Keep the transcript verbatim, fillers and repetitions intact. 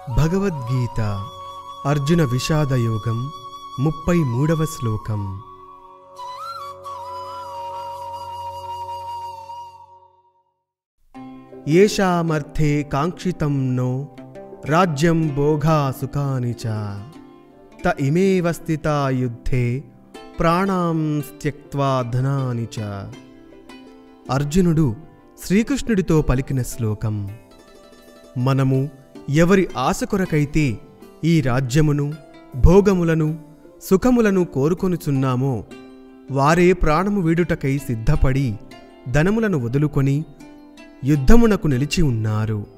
భగవద్గీత అర్జున విషాదయోగం ముప్పై మూడవ శ్లోకం. ఏషామర్థే కాంక్షితం నో రాజ్యం భోగా సుఖాని చ త ఇమేవ స్థితా యుద్ధే ప్రాణాం త్యక్త్వా ధనాని చ. అర్జునుడు శ్రీకృష్ణుడితో పలికిన శ్లోకం. మనము ఎవరి ఆశ కొరకైతే ఈ రాజ్యమును, భోగములను, సుఖములను కోరుకొనుచున్నామో వారే ప్రాణము వీడుటకై సిద్ధపడి ధనములను వదులుకొని యుద్ధమునకు నిలిచి ఉన్నారు.